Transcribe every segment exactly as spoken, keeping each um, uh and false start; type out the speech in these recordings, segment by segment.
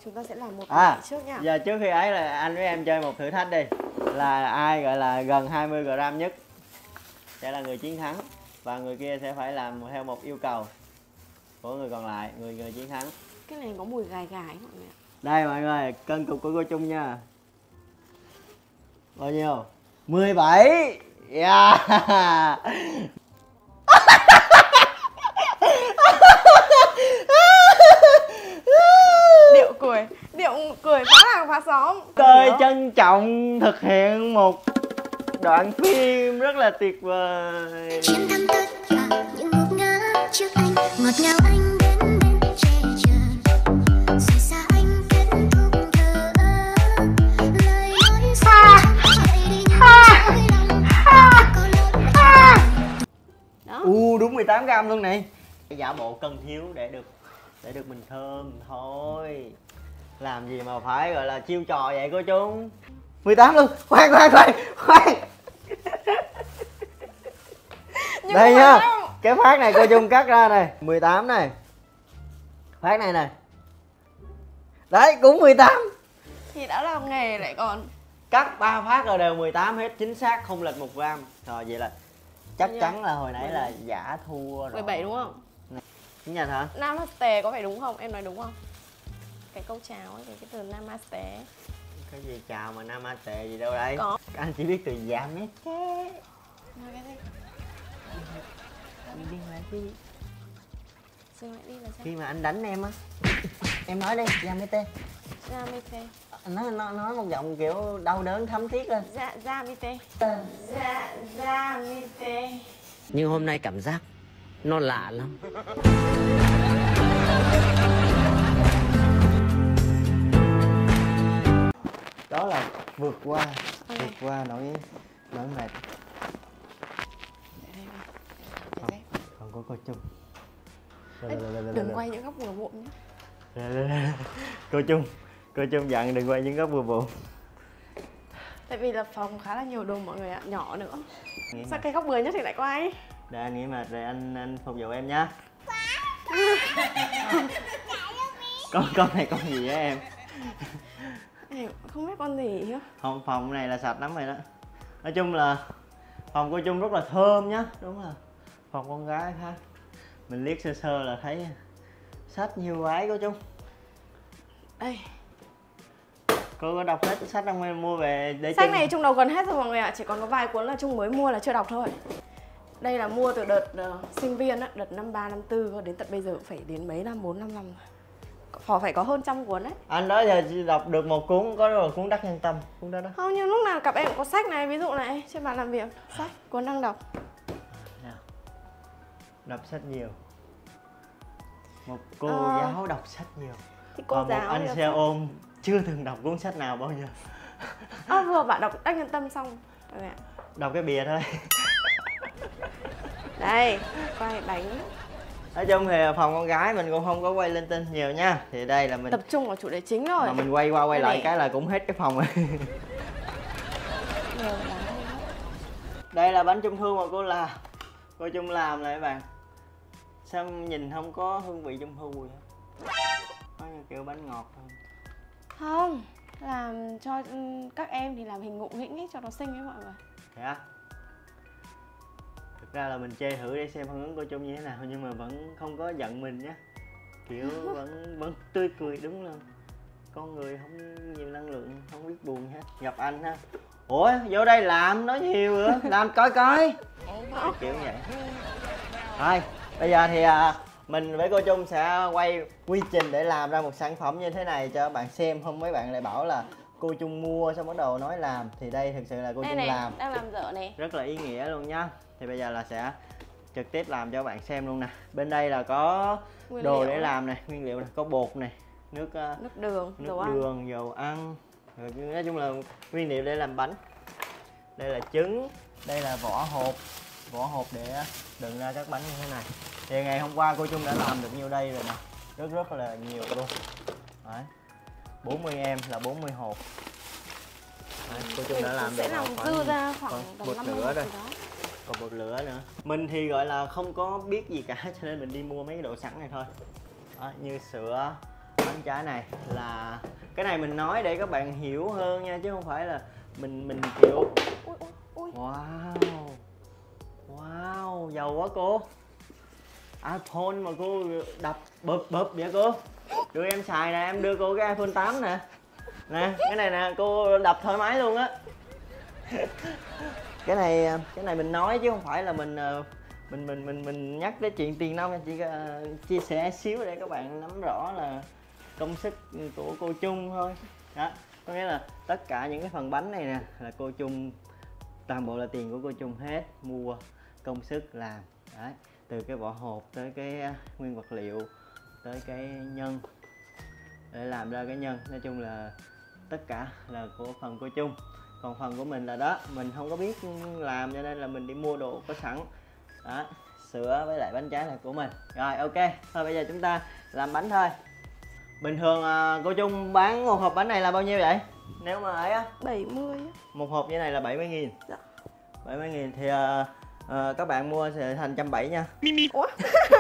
chúng ta sẽ làm một à, trước nha. Giờ trước khi ấy là anh với em chơi một thử thách đi. Là ai gọi là gần hai mươi gram nhất sẽ là người chiến thắng. Và người kia sẽ phải làm theo một yêu cầu của người còn lại, người người chiến thắng. Cái này có mùi gài gài mọi người ạ. Đây mọi người, cân cục của cô Trung nha. Bao nhiêu? mười bảy. Yeah. Điệu cười, điệu cười phá làng phá xóm. Tôi trân trọng thực hiện một đoạn phim rất là tuyệt vời. Chiến thắng tất cả những ngục ngã trước anh, ngọt ngào anh đến bên che chở, rời xa anh kết thúc thơ ơ, lời nói xa chạy đi những dối lòng có lỗi. Đó. U đúng mười tám gram luôn này. Giả bộ cân thiếu để được để được mình thơm thôi. Làm gì mà phải gọi là chiêu trò vậy cô Trung. mười tám luôn. Khoan khoan khoan khoan. Đây nha. Cái phát này cô Trung cắt ra này, mười tám này. Phát này này. Đấy cũng mười tám. Thì đã làm nghề lại còn Cắt ba phát rồi đều mười tám hết, chính xác không lệch một gram. Rồi vậy là chắc chắn là hồi nãy là giả thua rồi. mười bảy đúng không? Chính nhận hả? Namaste có phải đúng không? Em nói đúng không? Cái câu chào ấy, cái từ namaste. Cái gì chào mà namaste gì đâu đây? Có. Anh chỉ biết từ yamete. Nói cái gì? Đi lại đi. Dừng lại đi là sao? Khi mà anh đánh em á. Em nói đi, yamete. Yamete. Nó nó nói một giọng kiểu đau đớn thấm thiết lên. Dạ, yamete. Dạ, yamete. Nhưng hôm nay cảm giác nó lạ lắm. Đó là vượt qua, okay. vượt qua nỗi nỗi mệt. Không, không có cô Trung. Đừng quay những góc vừa vụn nhé. Cô Trung, cô Trung dặn đừng quay những góc vừa vụn. Tại vì là phòng khá là nhiều đồ mọi người ạ, nhỏ nữa. Nghĩ sao mà... cái góc vừa nhất thì lại quay. Để anh nghĩ mà rồi anh anh phục vụ em nhá. con con này con gì á em? Em không biết con gì chứ. Không, phòng này là sạch lắm rồi đó. Nói chung là phòng cô Trung rất là thơm nhá. Đúng là phòng con gái ha. Mình liếc sơ sơ là thấy sách nhiều vái cô Trung. Đây. Cô có đọc hết sách không em mua về để sách này Trung đọc gần hết rồi mọi người ạ. Chỉ còn có vài cuốn là Trung mới mua là chưa đọc thôi. Đây là mua từ đợt uh, sinh viên á, đợt năm ba, năm tư đến tận bây giờ cũng phải đến mấy năm, bốn năm năm rồi. Phải có hơn trăm cuốn đấy. Anh đó giờ chỉ đọc được một cuốn, có rồi cuốn Đắc Nhân Tâm, cuốn đó đó. Không, nhưng lúc nào cặp em cũng có sách này, ví dụ này trên bàn làm việc, sách, cuốn đang đọc. Đọc sách nhiều. Một cô à, giáo đọc sách nhiều. Thì cô Còn giáo một anh xe ôm chưa từng đọc cuốn sách nào bao giờ. À, vừa bạn đọc Đắc Nhân Tâm xong rồi ạ. Đọc cái bìa thôi. Đây, quay bánh. Nói chung thì phòng con gái mình cũng không có quay linh tinh nhiều nha. Thì đây là mình tập trung vào chủ đề chính rồi. Mà mình quay qua quay đây lại này. Cái là cũng hết cái phòng rồi. Đây là bánh trung thu mà cô làm. Cô Trung làm này các bạn. Sao nhìn không có hương vị trung thu vậy? Có như kiểu bánh ngọt không? Không, làm cho các em thì làm hình ngộ nghĩnh ấy cho nó xinh ấy mọi người. Thế á? Thực ra là mình chơi thử để xem phản ứng của Trung như thế nào, nhưng mà vẫn không có giận mình nhé. Kiểu vẫn vẫn tươi cười, đúng là con người không nhiều năng lượng, không biết buồn hết. Gặp anh ha. Ủa vô đây làm nói nhiều nữa, làm coi coi. Kiểu vậy. Thôi bây giờ thì à, mình với cô Trung sẽ quay quy trình để làm ra một sản phẩm như thế này cho các bạn xem. Không mấy bạn lại bảo là cô Trung mua xong bắt đầu nói làm. Thì đây thực sự là cô đây Trung này, làm. đang làm dở này. Rất là ý nghĩa luôn nhá. Thì bây giờ là sẽ trực tiếp làm cho các bạn xem luôn nè. Bên đây là có nguyên đồ liệu để làm này, nguyên liệu này, có bột này, nước uh, nước đường, nước dầu đường, ăn. dầu ăn. Rồi nói chung là nguyên liệu để làm bánh. Đây là trứng, đây là vỏ hộp, vỏ hộp để đựng ra các bánh như thế này. Thì ngày hôm qua cô Trung đã làm được nhiêu đây rồi nè. Rất rất là nhiều luôn. Đấy. bốn mươi em là bốn mươi hộp. Đấy, cô Trung đã làm được sẽ làm dư ra khoảng tầm năm mươi rồi. Còn một lửa nữa. Mình thì gọi là không có biết gì cả cho nên mình đi mua mấy cái đồ sẵn này thôi. Đó, như sữa, bánh trái này là cái này mình nói để các bạn hiểu hơn nha, chứ không phải là mình mình kiểu Ui, ui, ui. wow wow giàu quá cô. iPhone mà cô đập bụp bụp vậy cô. Đưa em xài nè, em đưa cô cái iPhone tám nè. Nè, cái này nè, cô đập thoải mái luôn á. Cái này cái này mình nói chứ không phải là mình mình mình mình mình nhắc tới chuyện tiền nong, chỉ uh, chia sẻ xíu để các bạn nắm rõ là công sức của cô Chung thôi. Đó, có nghĩa là tất cả những cái phần bánh này nè là cô Chung, toàn bộ là tiền của cô Chung hết, mua công sức làm. Đấy, từ cái vỏ hộp tới cái nguyên vật liệu tới cái nhân để làm ra cái nhân, nói chung là tất cả là của phần cô Chung. Còn phần của mình là đó, mình không có biết làm cho nên là mình đi mua đồ có sẵn. Đó, sữa với lại bánh trái là của mình. Rồi ok, thôi bây giờ chúng ta làm bánh thôi. Bình thường à, cô Chung bán một hộp bánh này là bao nhiêu vậy? Nếu mà ấy á bảy mươi. một hộp như này là bảy mươi nghìn. Dạ. bảy mươi nghìn thì à, à, các bạn mua sẽ thành một trăm bảy mươi nha. Ủa?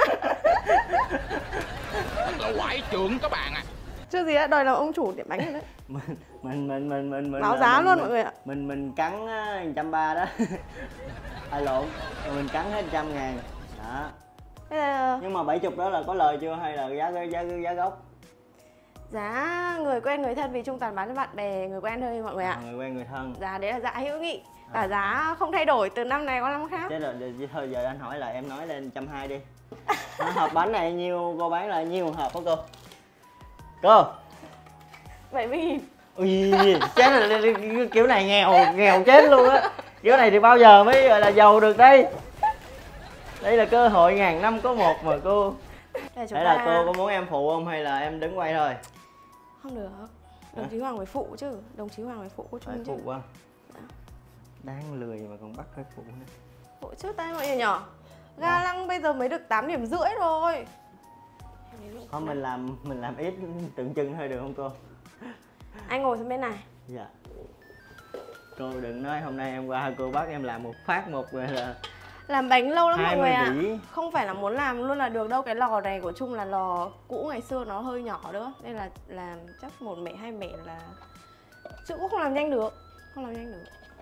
Là quải trưởng các bạn à. Chưa gì đã đòi làm ông chủ tiệm bánh rồi đấy. mình mình mình mình mình mình Báo giá mình, luôn mình, mọi người ạ. Mình mình cắn một trăm ba mươi đó. Ai lộn, rồi mình cắn hết một trăm ngàn. Đó. Thế là Nhưng mà bảy mươi đó là có lời chưa hay là giá giá giá gốc? giá người quen người thân, vì Chung toàn bán cho bạn bè người quen thôi mọi người ạ. À, người quen người thân. Giá đấy là giá hữu nghị. Và À. giá không thay đổi từ năm này qua năm khác. Thế rồi thôi giờ anh hỏi là em nói lên một trăm hai mươi đi. Đó, hộp bánh này nhiêu cô bán là nhiêu hộp hả cô? Cô. bảy mươi nghìn. Ui, chết rồi, kiểu này nghèo nghèo chết luôn á. Kiểu này thì bao giờ mới gọi là giàu được đây. Đây là cơ hội ngàn năm có một mà cô. Thế Thế là cô có muốn em phụ không hay là em đứng quay thôi? Không được. Đồng chí Hoàng phải phụ chứ. Đồng chí Hoàng phải phụ cô Phải Chung chứ. phụ không? Dạ. Đang lười mà còn bắt phải phụ nữa. Phụ trước tay mọi người nhỏ. Ga lăng bây giờ mới được tám điểm rưỡi rồi. Không, mình làm mình làm ít tượng trưng thôi được không cô? Anh ngồi xuống bên này. Dạ. Cô đừng nói hôm nay em qua cô bắt em làm một phát một rồi là Làm bánh lâu lắm mọi hai mươi người ạ. dĩ. Không phải là muốn làm luôn là được đâu. Cái lò này của Chung là lò cũ ngày xưa, nó hơi nhỏ nữa. Nên là làm chắc một mẻ hai mẻ là chứ cũng không làm nhanh được. Không làm nhanh được.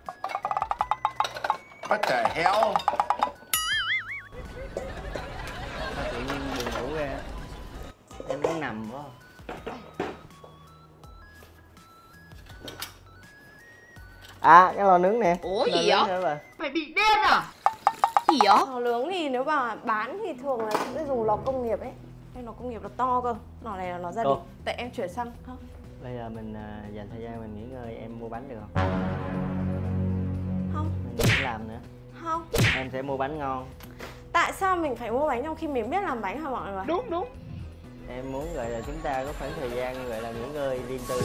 What the hell? Tự nhiên buồn ngủ ra. Em muốn nằm quá. À, cái lò nướng nè. Ủa, Lò gì nướng vậy? nữa bà. Mày bị điên à? Gì vậy? Lò nướng thì nếu mà bán thì thường là sẽ dùng lò công nghiệp ấy. Cái lò công nghiệp là to cơ. Lò này là lò gia Cô. đình. Tại em chuyển sang không? Bây giờ mình à, dành thời gian mình nghỉ ngơi, em mua bánh được không? Không. Mình đừng làm nữa. Không. Em sẽ mua bánh ngon. Tại sao mình phải mua bánh trong khi mình biết làm bánh hả mọi người? Đúng đúng. Em muốn gọi là chúng ta có khoảng thời gian gọi là nghỉ ngơi riêng tư.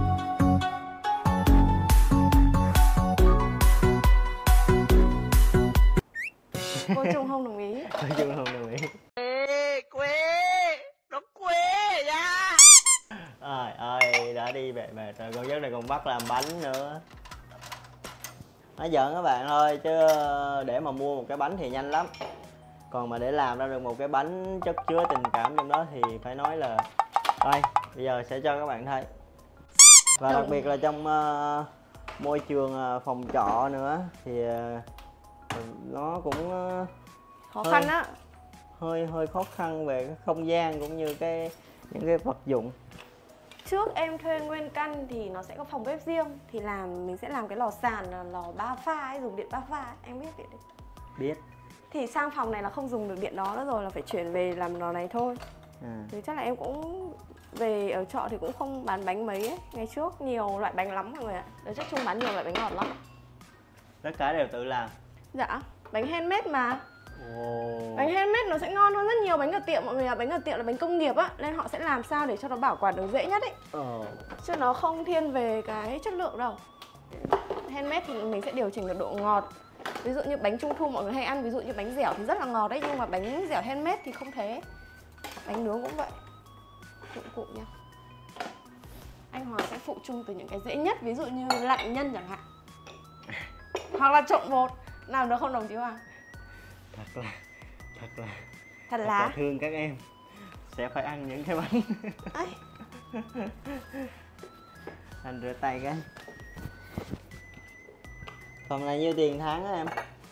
Cô Chung không đồng ý. Nói chung không đồng ý. Ê, quê. Nó quê ra. Trời ơi, đã đi về mệt rồi, con giấc này còn bắt làm bánh nữa. Nói giỡn các bạn thôi, chứ để mà mua một cái bánh thì nhanh lắm. Còn mà để làm ra được một cái bánh chất chứa tình cảm trong đó thì phải nói là đây, bây giờ sẽ cho các bạn thấy. Và đặc biệt là trong uh, môi trường uh, phòng trọ nữa thì uh, nó cũng uh, Khó hơi, khăn á. hơi hơi khó khăn về cái không gian cũng như cái những cái vật dụng. Trước em thuê nguyên căn thì nó sẽ có phòng bếp riêng. Thì làm mình sẽ làm cái lò sàn là lò ba pha ấy, dùng điện ba pha ấy. Em biết điện đấy. Biết. Thì sang phòng này là không dùng được điện đó nữa rồi, là phải chuyển về làm lò này thôi. À. Thì chắc là em cũng về ở trọ thì cũng không bán bánh mấy ấy. Ngày trước nhiều loại bánh lắm mọi người ạ. Đợt trước Chung bán nhiều loại bánh ngọt lắm. Tất cả đều tự làm. Dạ, bánh handmade mà. Ồ. Bánh handmade nó sẽ ngon hơn rất nhiều bánh ở tiệm mọi người ạ. Bánh ở tiệm là bánh công nghiệp á, nên họ sẽ làm sao để cho nó bảo quản được dễ nhất ấy. Ờ. Chứ nó không thiên về cái chất lượng đâu. Handmade thì mình sẽ điều chỉnh được độ ngọt. Ví dụ như bánh trung thu mọi người hay ăn, ví dụ như bánh dẻo thì rất là ngọt đấy. Nhưng mà bánh dẻo handmade thì không thế. Bánh nướng cũng vậy. Dụng cụ nha. Anh Hoàng sẽ phụ Chung từ những cái dễ nhất, ví dụ như lạnh nhân chẳng hạn. Hoặc là trộn bột. Làm được không đồng chí Hoàng? Thật là Thật là Thật Thật là là thương các em sẽ phải ăn những cái bánh. Ấy, Anh rửa tay cái. Phòng này nhiêu tiền tháng á em?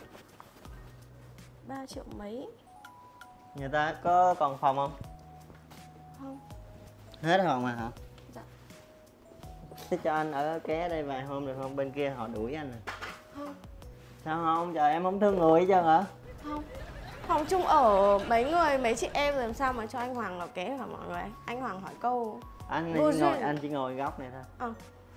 ba triệu mấy. Người ta có còn phòng không? Không. Hết phòng mà hả? Dạ. Thế cho anh ở ké đây vài hôm được không? Bên kia họ đuổi anh à. Không. Sao không? Trời em không thương người hết trơn hả? Không. Phòng chung ở mấy người, mấy chị em rồi làm sao mà cho anh Hoàng ở ké hả mọi người? Anh Hoàng hỏi câu. Anh Vô chỉ ngồi, duyên. anh chỉ ngồi góc này thôi. Ờ.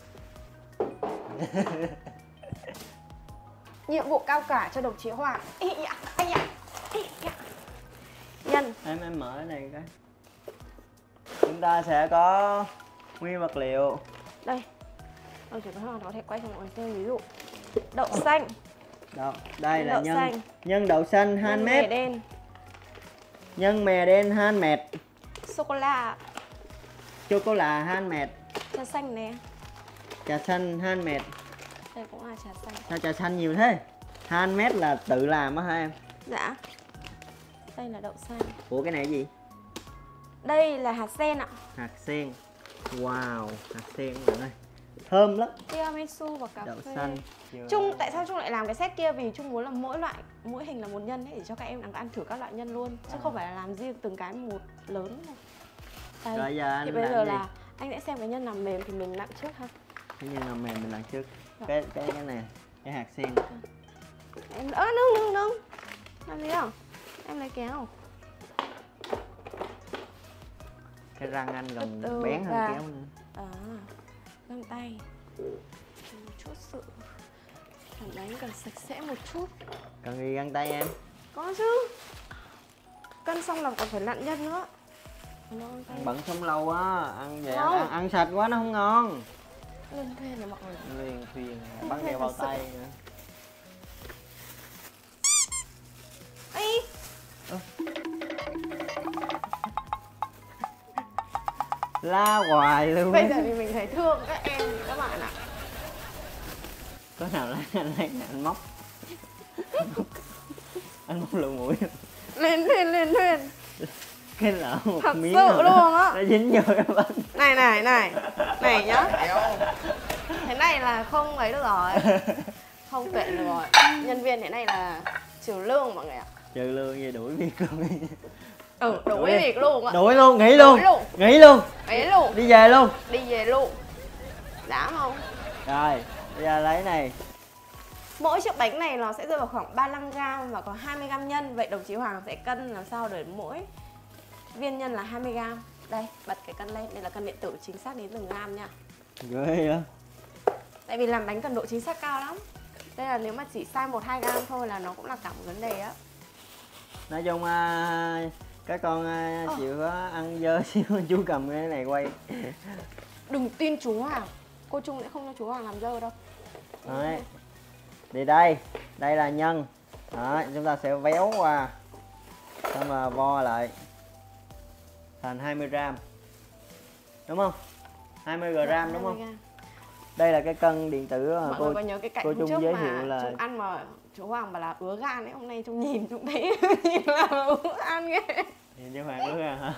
Nhiệm vụ cao cả cho đồng chí Hoàng. Ê dạ, ê dạ, ê dạ. Nhân. Em em mở cái này cái. Chúng ta sẽ có nguyên vật liệu. Đây. Đồng chí Hoàng có thể quay cho mọi người xem ví dụ. Đậu xanh. Đậu, đây là Đậu nhân xanh. nhân đậu xanh Nhân handmade. mè đen. Nhân mè đen handmade. Sô cô la. Chocolate handmade. Trà xanh nè. Trà xanh handmade. Đây cũng là trà xanh. Sao trà xanh nhiều thế? Handmade là tự làm á hả em? Dạ. Đây là đậu xanh. Ủa cái này cái gì? Đây là hạt sen ạ. Hạt sen. Wow, hạt sen mọi người. Thơm lắm. Tiramisu và cà Đậu phê. xanh. Trung tại sao Trung lại làm cái set kia? Vì Trung muốn là mỗi loại mỗi hình là một nhân ấy để cho các em đang ăn thử các loại nhân luôn, chứ À. không phải là làm riêng từng cái một lớn này. Đây. Rồi giờ anh Thì bây làm giờ gì? là anh sẽ xem cái nhân nào mềm thì mình nặn trước ha. Cái nhân làm mềm mình làm trước. Dạ. Cái cái cái này, cái hạt sen. Em ơ nương nương nương. Làm gì không? Em lấy kéo. Cái răng anh còn Từ từ bén hơn và- kéo nữa. À, găng tay. Một chút sự phản đánh cần sạch sẽ một chút. Cần gì găng tay em? Có chứ. Cân xong là còn phải nặn nhân nữa. Nó găng tay. Ăn bẩn sống lâu á, ăn vậy Không. ăn, ăn sạch quá nó không ngon. Lên thuê này mọi người. Liền thuyền bắn đeo bao tay nữa. Ê, La hoài luôn. bây giờ thì mình thấy thương các em các bạn ạ. Có nào lấy anh lấy anh móc. Anh móc lỗ mũi. Lên thuyền lên thuyền. Cái lỡ một Thật miếng sự rồi. luôn á. Nó dính vô cái bánh. Này này này. Này nhá. Héo. Thế này là không ấy được rồi. Không tuyển được rồi. Nhân viên thế này là trừ lương mọi người ạ. Trừ lương gì đuổi việc luôn. Ừ, đủ Đuổi đi. việc luôn ạ. Đuổi luôn, nghỉ luôn. Đuổi luôn. Nghỉ luôn. Ấy luôn. Đi về luôn. Đi về luôn. Đã không? Rồi, bây giờ lấy này. Mỗi chiếc bánh này nó sẽ rơi vào khoảng ba mươi lăm gam và có hai mươi gam nhân. Vậy đồng chí Hoàng sẽ cân làm sao để mỗi viên nhân là hai mươi gam. Đây, bật cái cân lên. Đây là cân điện tử chính xác đến từng gam nha. Ghê á. Tại vì làm bánh cần độ chính xác cao lắm. Đây là nếu mà chỉ sai một hai gam thôi là nó cũng là cả một vấn đề á. Nói chung à, các con à, Ờ. chịu có ăn dơ xíu chú cầm cái này quay. Đừng tin chú Hoàng. Cô Trung sẽ không cho chú Hoàng làm dơ đâu. Đấy. Thì đây, đây là nhân. Đó, chúng ta sẽ véo qua. Xong rồi vo lại. Thành hai mươi gram. Đúng không? hai mươi gram đúng không? Đây là cái cân điện tử mà Mọi cô người có nhớ cái cảnh cô hôm Trung trước giới mà thiệu là Trung ăn mà chú Hoàng bảo là ứa gan ấy. Hôm nay Trung nhìn Trung thấy nhìn là ứa ăn ghê. nhìn cho Hoàng ước ra hả?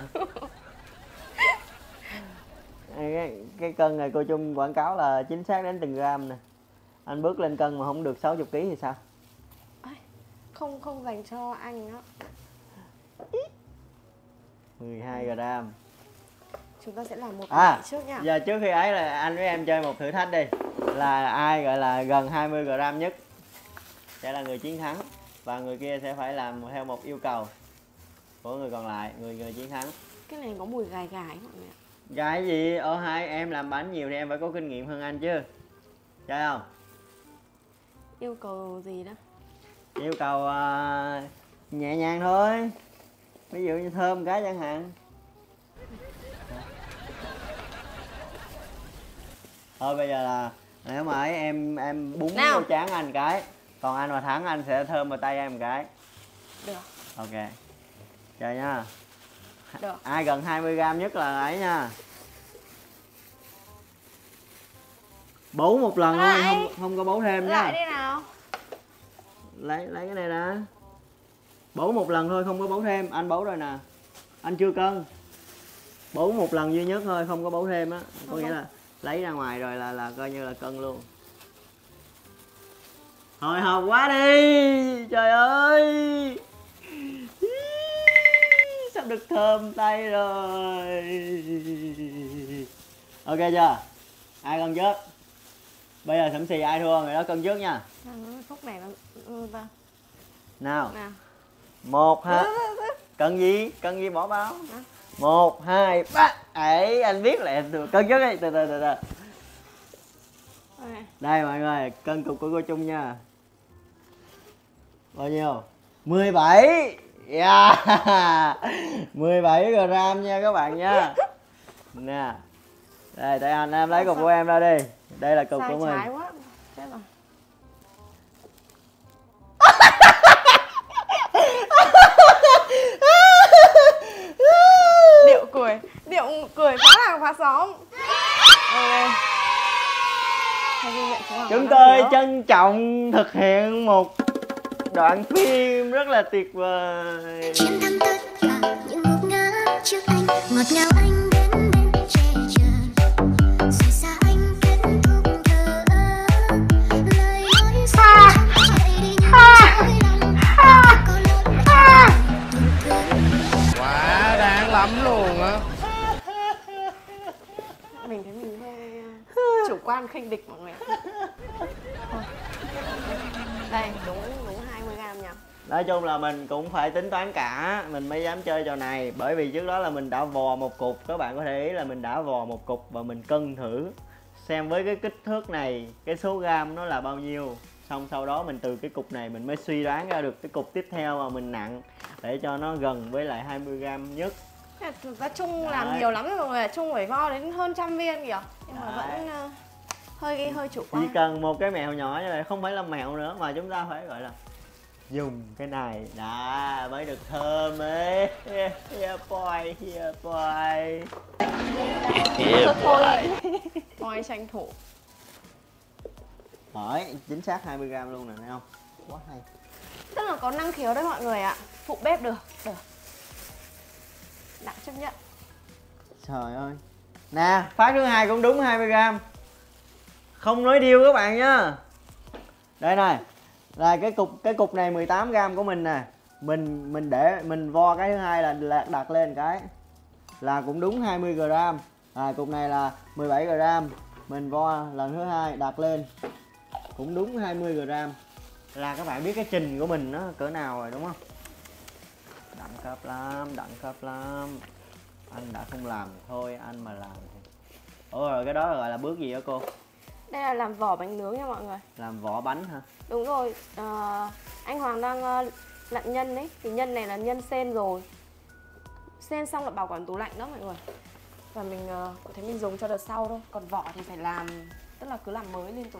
cái, cái cân này cô Trung quảng cáo là chính xác đến từng gram nè. Anh bước lên cân mà không được sáu mươi ký thì sao? Không không dành cho anh á. mười hai gram. Chúng ta sẽ làm một À, cái trước nha. giờ trước khi ấy là anh với em chơi một thử thách đi. Là ai gọi là gần hai mươi gram nhất sẽ là người chiến thắng. Và người kia sẽ phải làm theo một yêu cầu của người còn lại, người người chiến thắng. Cái này có mùi gài gài mọi người ạ. Cái gì? Ở hai em làm bánh nhiều thì em phải có kinh nghiệm hơn anh chứ. Chơi không? Yêu cầu gì đó? Yêu cầu uh, nhẹ nhàng thôi. Ví dụ như thơm cái chẳng hạn. Thôi bây giờ là nếu mà ấy em em búng Nào. vô trán anh cái, còn anh mà thắng anh sẽ thơm vào tay em một cái. Được. Ok. Chơi nha. Được. Ai gần hai mươi gram nhất là ấy nha. Bấu một lần thôi, Lại. không không có bấu thêm Lại nha. đi nào. Lấy lấy cái này đã. Bấu một lần thôi, không có bấu thêm. Anh bấu rồi nè. Anh chưa cân. Bấu một lần duy nhất thôi, không có bấu thêm á. Có nghĩa là lấy ra ngoài rồi là là coi như là cân luôn. Hồi hộp quá đi. Trời ơi. Sắp được thơm tay rồi. Ok chưa? Ai cân trước? Bây giờ Sẩm Xì ai thua người đó cân trước nha. Phúc này nó ừ, ta. Nào. Nào. Một ha. Cân gì? Cân gì bỏ bao? Một, hai, ba. Ấy, anh biết là em được. Cân trước đi, từ từ từ từ. Okay. Đây mọi người, cân cục của cô Trung nha. Bao nhiêu? mười bảy. Yeah. mười bảy gram nha các bạn nha. Nè. Đây, để anh em lấy cục của em ra đi. Đây là cục Sai của mình. trái quá. Chết rồi. Điệu cười, điệu cười phá làng phá xóm. Ok. Chúng tôi trân trọng thực hiện một đoạn phim rất là tuyệt vời. Chiến thắng tất cả những ngục ngã trước anh, ngọt ngào anh đến bên che chở, rời xa anh kết thúc thờ ơ, lời nói xa chạy đi như trái lòng, có lỗi đã tổn thương. Quá đáng lắm luôn á. Mình thấy mình hơi chủ quan khinh địch mọi người ạ. Đây, đúng đúng hai mươi gram nha. Nói chung là mình cũng phải tính toán cả mình mới dám chơi trò này, bởi vì trước đó là mình đã vò một cục, các bạn có thể ý là mình đã vò một cục và mình cân thử xem với cái kích thước này cái số gam nó là bao nhiêu, xong sau đó mình từ cái cục này mình mới suy đoán ra được cái cục tiếp theo mà mình nặng để cho nó gần với lại hai mươi gram nhất. Thực ra Trung Đấy. làm nhiều lắm rồi mọi người ạ. Trung phải vo đến hơn trăm viên kìa. Nhưng mà Đấy. vẫn uh, hơi hơi chủ Chỉ quan. cần một cái mẹo nhỏ như vậy, không phải là mẹo nữa mà chúng ta phải gọi là dùng cái này đã mới được thơm ấy. Yeah boy, yeah boy. Thôi thôi. Thôi tranh thủ. Hỏi chính xác hai mươi gram luôn nè, thấy không? Quá hay. Tức là có năng khiếu đấy mọi người ạ. Phụ bếp được, được. Đặng chấp nhận. Trời ơi. Nè, phát thứ hai cũng đúng hai mươi gram. Không nói điêu các bạn nhá. Đây này. Là cái cục cái cục này mười tám gram của mình nè. Mình mình để mình vo cái thứ hai là, là đặt lên cái là cũng đúng hai mươi gram. À, cục này là mười bảy gram. Mình vo lần thứ hai đặt lên cũng đúng hai mươi gram. Là các bạn biết cái trình của mình nó cỡ nào rồi đúng không? Đẳng cấp lắm, đẳng cấp lắm. Anh đã không làm thôi, anh mà làm thì... Ủa rồi cái đó gọi là bước gì hả cô? Đây là làm vỏ bánh nướng nha mọi người. Làm vỏ bánh hả? Đúng rồi, à, anh Hoàng đang uh, lặn nhân đấy. Thì nhân này là nhân sên rồi. Sên xong là bảo quản tủ lạnh đó mọi người. Và mình uh, có thể mình dùng cho đợt sau thôi. Còn vỏ thì phải làm, tức là cứ làm mới liên tục.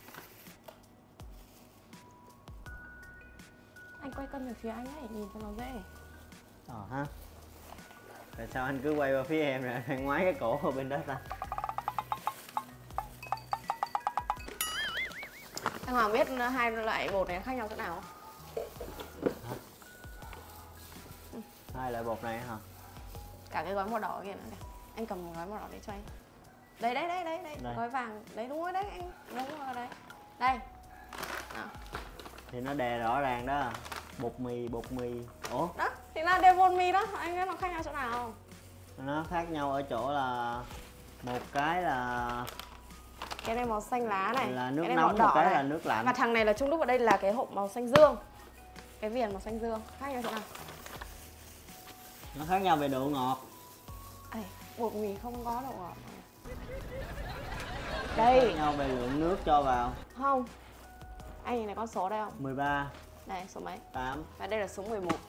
Anh quay cân về phía anh ấy, nhìn cho nó dễ. Ờ ha. Tại sao anh cứ quay vào phía em rồi anh ngoái cái cổ ở bên đó ta? Anh Hoàng biết hai loại bột này khác nhau chỗ nào không? Hai loại bột này hả? Cả cái gói màu đỏ kia nữa này. Anh cầm một gói màu đỏ để cho anh. Đây đấy đấy đấy, đấy. Đây. Gói vàng. Đấy đúng rồi đấy anh. Đúng rồi đấy. Đây. Nào. Thì nó đè rõ ràng đó. Bột mì, bột mì. Ủa? Đó, thì là đều bột mì đó. Anh biết nó khác nhau chỗ nào không? Nó khác nhau ở chỗ là một cái là Cái này màu xanh lá này, là nước cái này nóng, màu đỏ một cái này. là nước lạnh. Và thằng này là Trung Đúc ở đây là cái hộp màu xanh dương. Cái viền màu xanh dương. Khác nhau chỗ nào? Nó khác nhau về độ ngọt. Ây, bột mì không có độ ngọt. Khác Đây. nhau về lượng nước cho vào. Không. Anh nhìn này con số đây không? mười ba, Đây, số mấy? tám. Và đây là số mười một.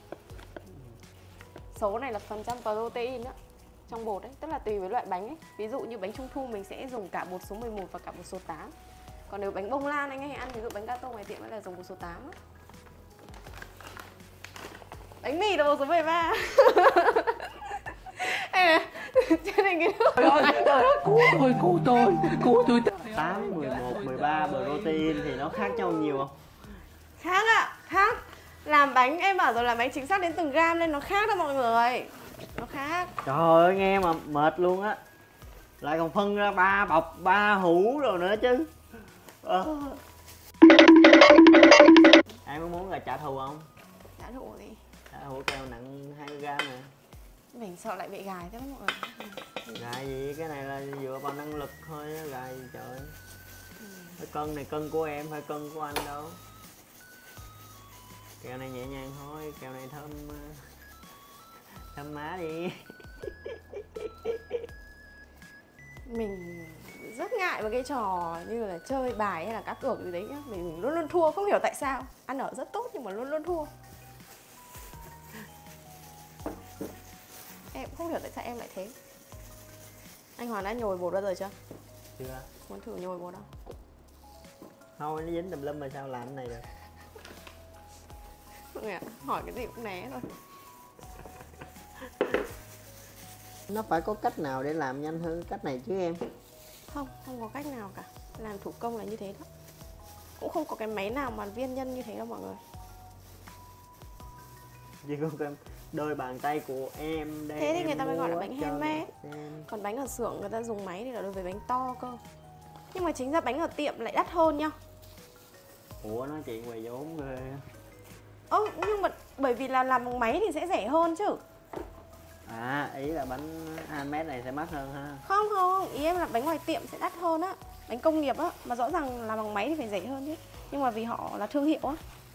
Số này là phần trăm protein đó trong bột đấy, tức là tùy với loại bánh ấy. Ví dụ như bánh trung thu mình sẽ dùng cả bột số mười một và cả bột số tám. Còn nếu bánh bông lan anh hay ăn, ví dụ bánh gato ngoài tiệm là dùng bột số tám đó. Bánh mì là bột số mười ba. Cho nên cái nước Cứu tôi, cứu tôi, cứu tôi. tám, mười một, mười ba protein thì nó khác nhau nhiều không? khác ạ, khác. Làm bánh em bảo rồi, làm bánh chính xác đến từng gram nên nó khác đó mọi người. Nó khác. Trời ơi nghe mà mệt luôn á. Lại còn phân ra ba bọc ba hũ rồi nữa chứ. Ờ. Ai có muốn là trả thù không? Trả thù gì? Trả thù keo nặng hai mươi gam nè. Mình sợ lại bị gài thế mọi người. Gài gì, cái này là dựa vào năng lực thôi á, gài gì trời. Cái cân này cân của em phải cân của anh đâu. Keo này nhẹ nhàng thôi, keo này thơm thơm má đi. Mình rất ngại với cái trò như là chơi bài hay là cá cược gì đấy nhá. Mình, mình luôn luôn thua, không hiểu tại sao. Ăn ở rất tốt nhưng mà luôn luôn thua. Em không hiểu tại sao em lại thế. Anh Hoàng đã nhồi bột bao giờ chưa? Chưa. Muốn thử nhồi bột không? Thôi nó dính tùm lum rồi sao làm cái này được. Mọi người ạ, hỏi cái gì cũng né rồi. Nó phải có cách nào để làm nhanh hơn cách này chứ em. Không, không có cách nào cả. Làm thủ công là như thế đó. Cũng không có cái máy nào mà viên nhân như thế đâu mọi người. Chỉ có cái đôi bàn tay của em đây. Thế thì người ta mới gọi là mua bánh cho handmade. em. Còn bánh ở xưởng người ta dùng máy thì là đối với bánh to cơ. Nhưng mà chính ra bánh ở tiệm lại đắt hơn nha. Ủa nói chuyện về vốn ghê. Ơ nhưng mà bởi vì là làm bằng máy thì sẽ rẻ hơn chứ. À ý là bánh handmade này sẽ mắc hơn ha. Không không, ý em là bánh ngoài tiệm sẽ đắt hơn á. Bánh công nghiệp á, mà rõ ràng làm bằng máy thì phải rẻ hơn chứ. Nhưng mà vì họ là thương hiệu á.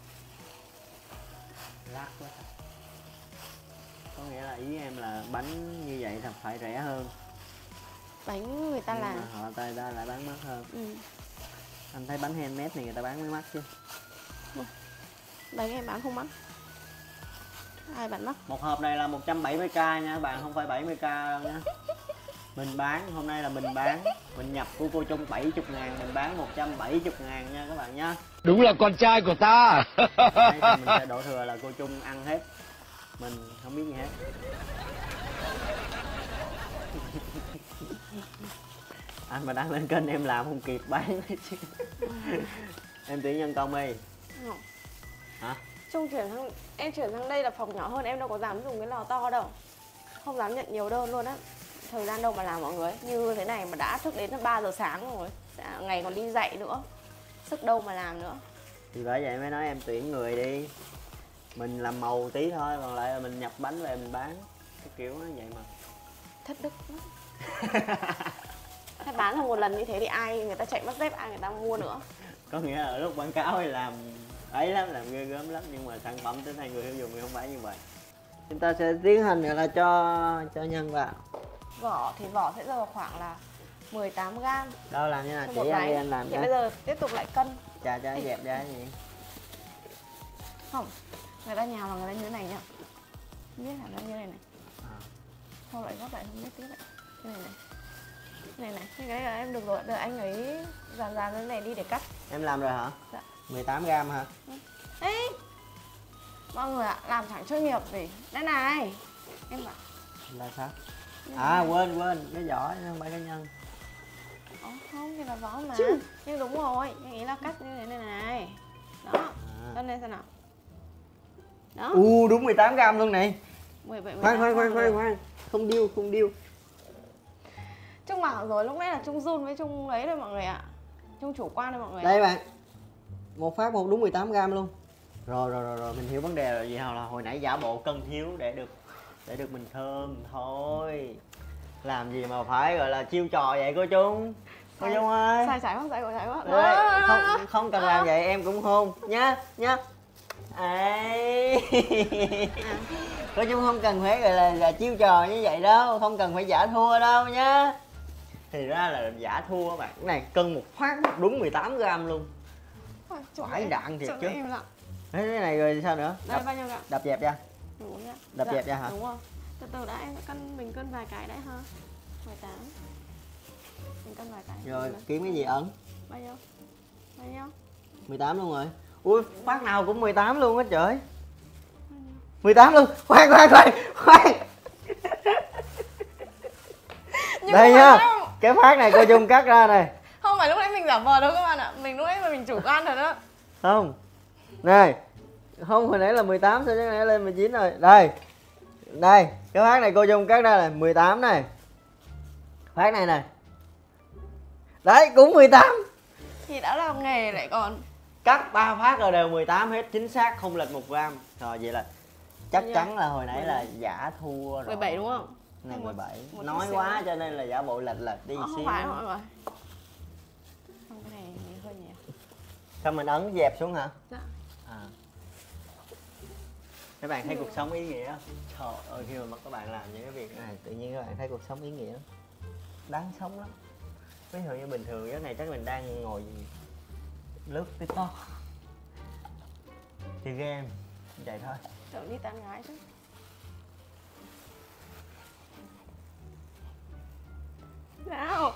Lắc quá. Có nghĩa là ý em là bánh như vậy thì phải rẻ hơn. Bánh người ta Nhưng làm mà họ tay ra lại bán mắc hơn. ừ. Anh thấy bánh handmade này người ta bán mới mắc chứ. Bánh em bán không mắc. Ai bán mắc? Một hộp này là một trăm bảy mươi k nha bạn, không phải bảy mươi k đâu nha. Mình bán, hôm nay là mình bán. Mình nhập của cô Trung bảy mươi ngàn, mình bán một trăm bảy mươi ngàn nha các bạn nha. Đúng là con trai của ta. Đấy, thì mình sẽ đổ thừa là cô Trung ăn hết. Mình không biết gì hết. Anh mà đăng lên kênh em làm không kịp bán chứ. Em tuyển nhân công đi. Không. Hả? Trung chuyển sang, em chuyển sang đây là phòng nhỏ hơn, em đâu có dám dùng cái lò to đâu. Không dám nhận nhiều đơn luôn á. Thời gian đâu mà làm mọi người. Như thế này mà đã thức đến ba giờ sáng rồi. Ngày còn đi dạy nữa. Sức đâu mà làm nữa. Thì bởi vậy mới nói em tuyển người đi. Mình làm màu tí thôi, còn lại là mình nhập bánh về mình bán. Cái kiểu nó vậy mà. Thất đức lắm. Thế bán được một lần như thế thì ai người ta chạy mất dép, ai người ta mua nữa. Có nghĩa là ở lúc quảng cáo thì làm ấy lắm, làm ghê gớm lắm, nhưng mà sản phẩm tới tay người tiêu dùng thì không phải như vậy. Chúng ta sẽ tiến hành gọi là cho cho nhân vào. Vỏ thì vỏ sẽ rơi vào khoảng là mười tám gam. Đâu làm như nào cho chị một anh đi bánh. anh làm Thì cho. bây giờ tiếp tục lại cân. Chà cho anh dẹp ra cái gì. Không, người ta nhào là người ta như thế này nhá. Không biết là nó như này này. À. Thôi lại gấp lại không biết tiếp lại. Cái này này. Này này, cái này là em được rồi, đợi anh ấy dàn dàn cái này đi để cắt. Em làm rồi hả? Dạ. mười tám gam hả? Ê, mọi người ạ, làm chẳng chuyên nghiệp gì. Đây này, em bảo. Là sao? Đây À này. quên quên, cái vỏ không phải cái nhân. Ồ, không, thì là vỏ mà. Chứ. Nhưng đúng rồi, nhưng ý là cắt như thế này này. Đó, À. cân lên xem nào. Đó, U đúng mười tám gam luôn này. mười bảy, mười Khoan tám khoan khoan xong khoan rồi. khoan. Không điêu không điêu. Trung bảo rồi, lúc nãy là Trung run với Trung ấy thôi mọi người ạ. Trung chủ quan thôi mọi người ạ. Đây bạn. Một phát một đúng mười tám gam luôn. Rồi rồi rồi rồi mình hiểu vấn đề rồi, gì là hồi nãy giả bộ cân thiếu để được để được mình thơm thôi. Làm gì mà phải gọi là chiêu trò vậy cô Trung. Cô Trung ơi. Sai trái quá, sai trái quá. Đấy, không không cần làm vậy em cũng hôn nhá nhá. Ấy. Cô Trung không cần phải gọi là, là chiêu trò như vậy đâu, không cần phải giả thua đâu nhá. Thì ra là giả thua các bạn. Cái này cân một phát đúng mười tám gam luôn. Phải đạn thiệt chứ. Im lặng. Thế cái này rồi sao nữa? Đây Đập, bao nhiêu gạo? đập dẹp ra. Đúng nhá. Đập dẹp ra hả? Đúng rồi. Từ từ đã, em cân mình cân vài cái đã ha. mười tám. Mình cân vài cái. Rồi kiếm cái gì ẩn? Bao nhiêu? Bao nhiêu? mười tám luôn rồi. Ui phát nào cũng mười tám luôn á trời. mười tám luôn. Khoan khoan khoan khoan. Nhưng Đây mà nhá. sao? Cái phát này cô Dung cắt ra này. Không phải lúc nãy mình giả vờ đâu các bạn ạ. Mình lúc nãy mà mình chủ quan thật đó. Không. Này. Không hồi nãy là mười tám, sao cái này lên mười chín rồi. Đây. Đây, cái phát này cô Dung cắt ra là mười tám này. Phát này nè. Đấy, cũng mười tám. Thì đã làm nghề lại còn. Cắt ba phát rồi đều mười tám hết, chính xác không lệch một gram. Rồi vậy là chắc chắn là hồi nãy là giả thua rồi. mười bảy đúng không? Này mười bảy. Một chút Nói xíu quá nữa. cho nên là giả bộ lệch lệch đi Ờ, không xíu. phải mọi người. Không, cái này hơi nhiều. Xong mình ấn dẹp xuống hả? Dạ. À. Các bạn thấy cuộc sống ý nghĩa không? Trời ơi, khi mà các bạn làm những cái việc này tự nhiên các bạn thấy cuộc sống ý nghĩa, đáng sống lắm. Ví dụ như bình thường cái này chắc mình đang ngồi lướt TikTok, chơi game, vậy thôi. Tưởng đi tán gái chứ. Nào.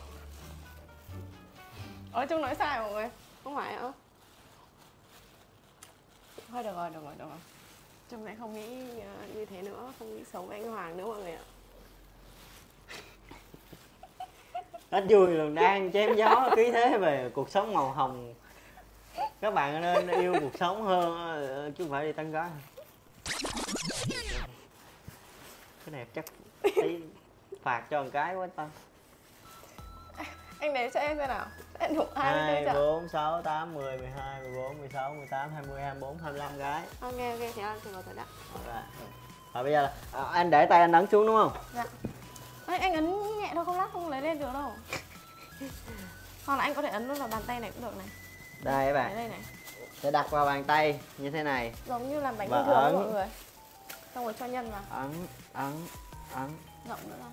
Ở chung nói sai mọi người. Không phải hả? Thôi được rồi, được rồi, được rồi. Chung lại không nghĩ uh, như thế nữa, không nghĩ xấu với anh Hoàng nữa mọi người ạ. Hết vui luôn, đang chém gió khí thế về cuộc sống màu hồng. Các bạn nên yêu cuộc sống hơn chứ không phải đi tán gái. Cái này chắc tí phạt cho một cái quá ta. Anh đếm cho em xem nào. Em đủ hai mươi Hai, bốn chợ. bốn, sáu, tám, mười, mười hai, mười bốn, mười sáu, mười tám, hai mươi, hai mươi bốn, hai mươi lăm gái. Ok, ok, thì ăn thì vào rồi đã. Rồi. Rồi bây giờ là à, anh để tay anh ấn xuống đúng không? Dạ. Ê, anh ấn nhẹ thôi, không lát không lấy lên được đâu. Hoặc là anh có thể ấn vào bàn tay này cũng được này. Đây các Đấy bạn, đây này. sẽ đặt vào bàn tay như thế này. Giống như làm bánh Và bình thường ấn. mọi người. Xong rồi cho nhân vào. Ấn, ấn, ấn, Rộng nữa ra.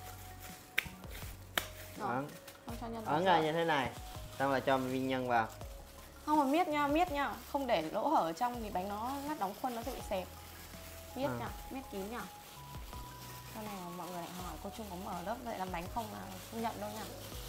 Rồi, ấn. không cho nhân vào. Ấn ra như thế này. Xong là cho viên nhân vào. Không mà miết nha, miết nha. Không để lỗ hở ở trong thì bánh nó ngắt đóng khuôn nó sẽ bị xẹp. Miết Ừ. nha, miết kín nha. Sau này mà mọi người lại hỏi cô Trung có mở lớp dạy làm bánh không là không nhận đâu nha.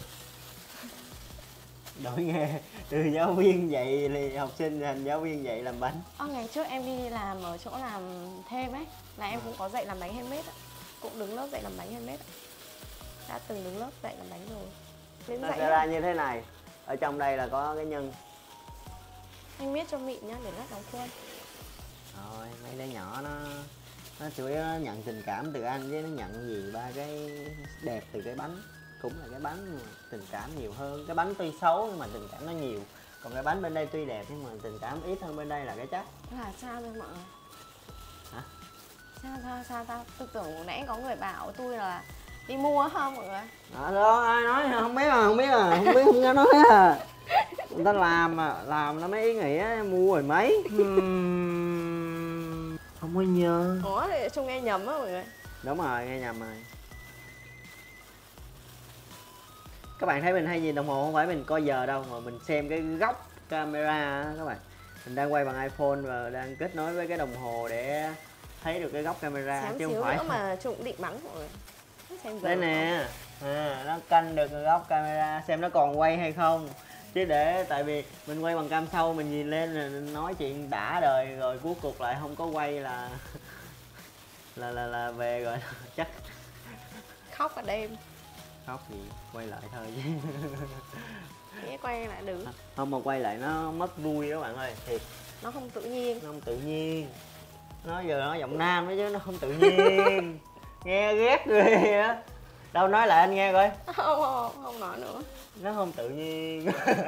Đổi nghề từ giáo viên dạy thì học sinh thành giáo viên dạy làm bánh. Ờ, ngày trước em đi làm ở chỗ làm thêm ấy là em cũng có dạy làm bánh handmade ạ. Cũng đứng lớp dạy làm bánh handmade ạ. Đã từng đứng lớp dạy làm bánh rồi. Đến Nó dạy sẽ á. ra như thế này. Ở trong đây là có cái nhân. Anh miết cho mịn nhá để ngắt đóng khuôn. Rồi mấy đứa nhỏ nó nó chủ yếu nó nhận tình cảm từ anh, với nó nhận gì ba cái đẹp từ cái bánh. Cũng là cái bánh mà tình cảm nhiều hơn. Cái bánh tuy xấu nhưng mà tình cảm nó nhiều. Còn cái bánh bên đây tuy đẹp nhưng mà tình cảm ít hơn bên đây là cái chắc. Là sao thôi mọi người? Hả? Sao sao sao sao? Tôi tưởng hồi nãy có người bảo tôi là đi mua hả mọi người? Đó, đó ai nói không biết à, không biết à, không biết không có nói à. Người ta làm mà, làm nó mới ý nghĩa, mua rồi mấy. Hmm, không có nhớ. Ủa thì Trung nghe nhầm á mọi người. Đúng rồi, nghe nhầm rồi. Các bạn thấy mình hay nhìn đồng hồ không phải mình coi giờ đâu mà mình xem cái góc camera á các bạn. Mình đang quay bằng iPhone và đang kết nối với cái đồng hồ để thấy được cái góc camera Xém chứ xíu không phải. nữa mà Trung cũng định bắn mọi người. Xem giờ Đây nè, à, nó canh được cái góc camera xem nó còn quay hay không. Chứ để tại vì mình quay bằng cam sau mình nhìn lên rồi nói chuyện đã đời rồi cuối cuộc lại không có quay là là là, là về rồi chắc khóc cả đêm. khóc gì quay lại thôi chứ. Nghĩa quay lại đứng. Không mà quay lại nó mất vui đó bạn ơi, thiệt Nó không tự nhiên. nó không tự nhiên. Nó giờ nó giọng nam đó chứ nó không tự nhiên. Nghe ghét ghê á. Đâu nói lại anh nghe coi. Không, không, không nói nữa. Nó không tự nhiên.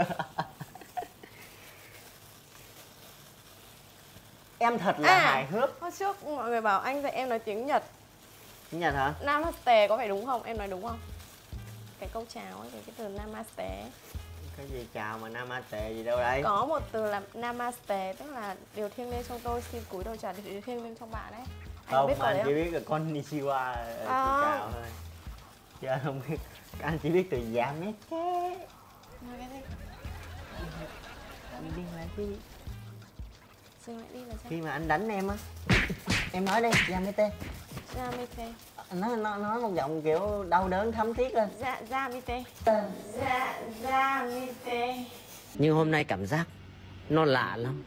Em thật là À. hài hước. Hôm trước mọi người bảo anh dạy em nói tiếng Nhật. Tiếng Nhật hả? Namaste có phải đúng không? Em nói đúng không? Cái câu chào ấy, cái từ Namaste. Cái gì chào mà namaste gì đâu đây? Có một từ là Namaste, tức là điều thiêng liêng trong tôi xin cúi đầu chào điều thiêng liêng trong bạn đấy. Anh Không, biết mà câu anh đấy chỉ không? biết là konnichiwa là từ À. chào thôi. Chứ anh không biết. Anh chỉ biết từ yamete. Nói cái gì? Anh đi lại chứ. Dừng lại đi là sao? Khi mà anh đánh em á. Em nói đi, yamete. Yamete. Nó nó nói một giọng kiểu đau đớn thấm thiết lên. Dạ, Yamete. Dạ, Yamete. Nhưng hôm nay cảm giác nó lạ lắm.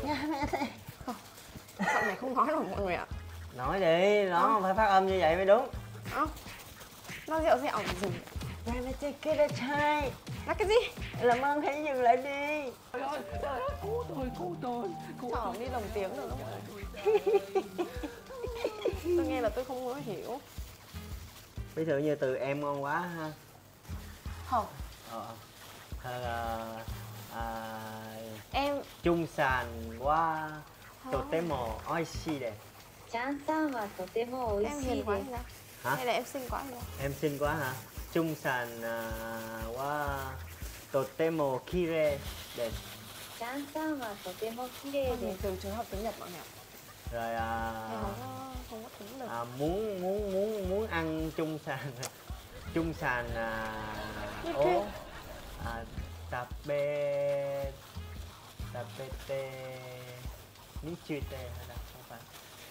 Giọng này không nói được mọi người ạ. Nói đi, nó phải phát âm như vậy mới đúng. Ơ, nó dịu dịu gì? Yamete kudasai. Là cái gì? Làm ơn hãy dừng lại đi. Trời ơi, trời ơi, cứu tôi, cứu tôi, cứu Chỏ tôi. đi lồng tiếng được không mọi người? Tôi nghe là tôi không có hiểu. Ví dụ như từ em ngon quá ha. Không. Ờ. Hay là à, Em chung sàn quá tổ tế mồ oi xì đẹp. ちゃんさんはとても美 em 味しい hiền quá で hay す。 sao? Hả? Hay là em xinh quá hay sao? Em xinh quá hả? Chung sàn à, quá tổ tế mồ kire đẹp. ちゃんさんはとても綺麗 Không で hiểu す。 từ trường hợp tiếng Nhật mọi người ạ. Rồi Em à, không có, không có tính được. à, muốn muốn muốn muốn ăn chung sàn chung sàn à, ố à, tape tapete nichute hay là không phải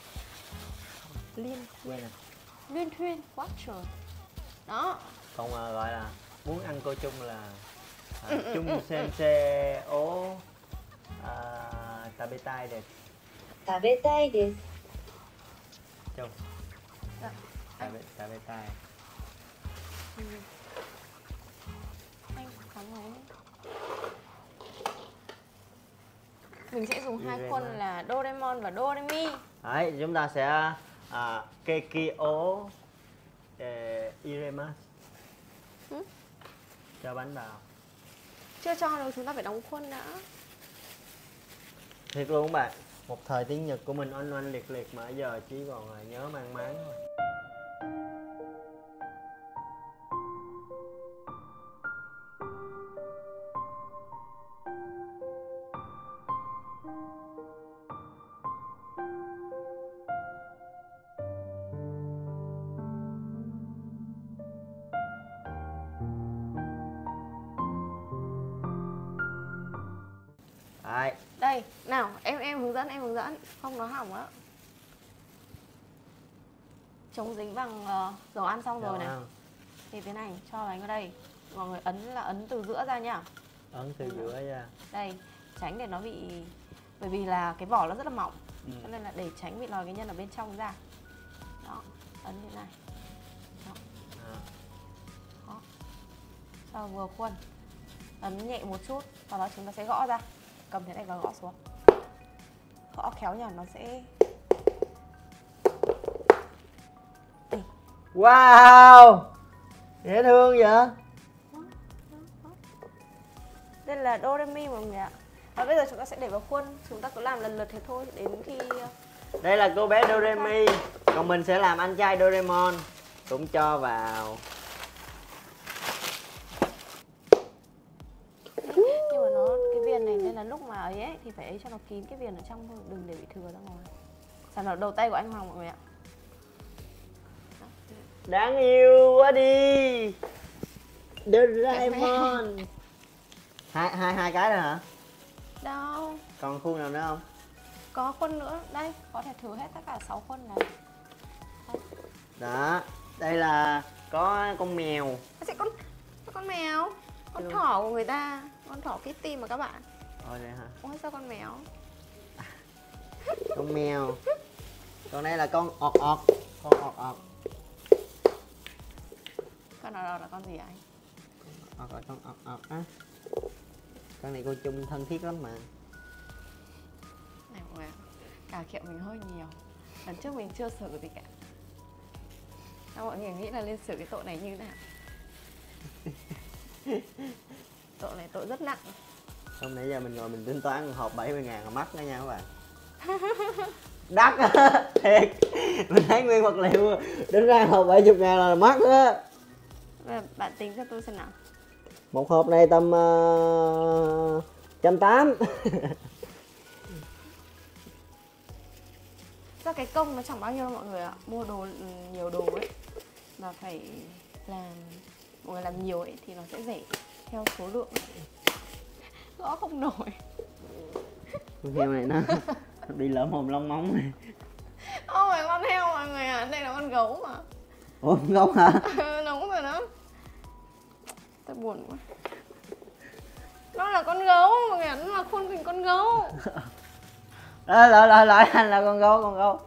Liên quên rồi. Liên thuyên quá trời. Đó. Còn à, gọi là muốn ăn cô chung là à, chung sensei ố à, tabetai đẹp 食べたいです。 chung Dạ. tabe tabetai Ừ. Anh cảm ơn. Mình sẽ dùng hai Doraemon. khuôn là Doraemon và Doremi. đấy chúng ta sẽ à, kekio để iremas Ừ. cho bánh vào. Chưa cho đâu, chúng ta phải đóng khuôn đã. Thiệt luôn các bạn, một thời tiếng Nhật của mình oanh oanh liệt liệt mà giờ chỉ còn là nhớ mang máng thôi. Đấy, Đây, nào, em em hướng dẫn, em hướng dẫn, không nó hỏng á. Chống dính bằng ờ, dầu ăn xong rồi này. không? Thì thế này, cho bánh vào đây. Mọi người ấn là ấn từ giữa ra nhá. Ấn từ giữa ra. Đây, tránh để nó bị, bởi vì là cái vỏ nó rất là mỏng, Ừ. cho nên là để tránh bị lòi cái nhân ở bên trong ra. Đó, ấn như này. Đó, À. đó. Sau vừa khuôn, ấn nhẹ một chút, sau đó chúng ta sẽ gõ ra. Cầm thế này và gõ xuống. Gõ khéo nhỉ, nó sẽ... Wow, dễ thương vậy. Đây là Doremi mọi người ạ. Và bây giờ chúng ta sẽ để vào khuôn, chúng ta cứ làm lần lượt thế thôi đến khi... Đây là cô bé Doremi, còn mình sẽ làm anh trai Doraemon, cũng cho vào. Nhưng mà nó, cái viền này nên là lúc mà ấy, ấy thì phải ấy cho nó kín cái viền ở trong thôi, đừng để bị thừa ra ngoài. Sản phẩm đầu tay của anh Hoàng mọi người ạ. Đáng yêu quá đi Doraemon. hai hai hai cái rồi hả? Đâu, Còn khuôn nào nữa không? có khuôn nữa. Đây, có thể thử hết tất cả sáu khuôn này. Đó, đây là có con mèo. Nó sẽ con con mèo, con Cái thỏ của người ta, con thỏ Kitty mà các bạn. Ôi đây hả? Ôi sao con mèo? Con mèo. Còn đây là con ọt ọt. Con ọt ọt. Con nào là con gì anh? ọt ọt con ọt ọt á. Con này cô Chung thân thiết lắm mà. Này mọi người ạ, cà kiệu mình hơi nhiều. Lần trước mình chưa xử gì cả. Sao mọi người nghĩ là nên xử cái tội này như thế nào? Tội này tội rất nặng. Hôm nãy giờ mình ngồi mình tính toán hộp bảy mươi ngàn là mắc đó nha các bạn. Đắt á, thiệt. Mình thấy nguyên vật liệu đến ra hộp bảy mươi ngàn là mắc á. Và bạn tính cho tôi xem nào. Một hộp này tầm uh, trăm tám. Do cái công nó chẳng bao nhiêu đâu mọi người ạ. Mua đồ nhiều đồ ấy mà phải làm, mọi người làm nhiều ấy thì nó sẽ rẻ theo số lượng. Gõ không nổi. Con heo này nó đi lỡ mồm lông móng này. Không phải con heo mọi người ạ, đây là con gấu mà. Ủa con gấu hả? Đúng rồi đó. Tôi buồn quá. Nó là con gấu mọi người ạ, nó là khuôn hình con gấu. À, lại lại lại anh là con gấu con gấu.